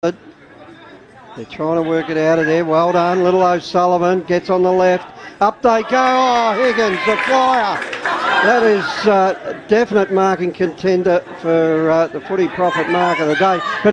They're trying to work it out of there. Well done. Little O'Sullivan gets on the left. Up they go. Oh, Higgins, the flyer. That is a definite marking contender for the footy profit mark of the day. But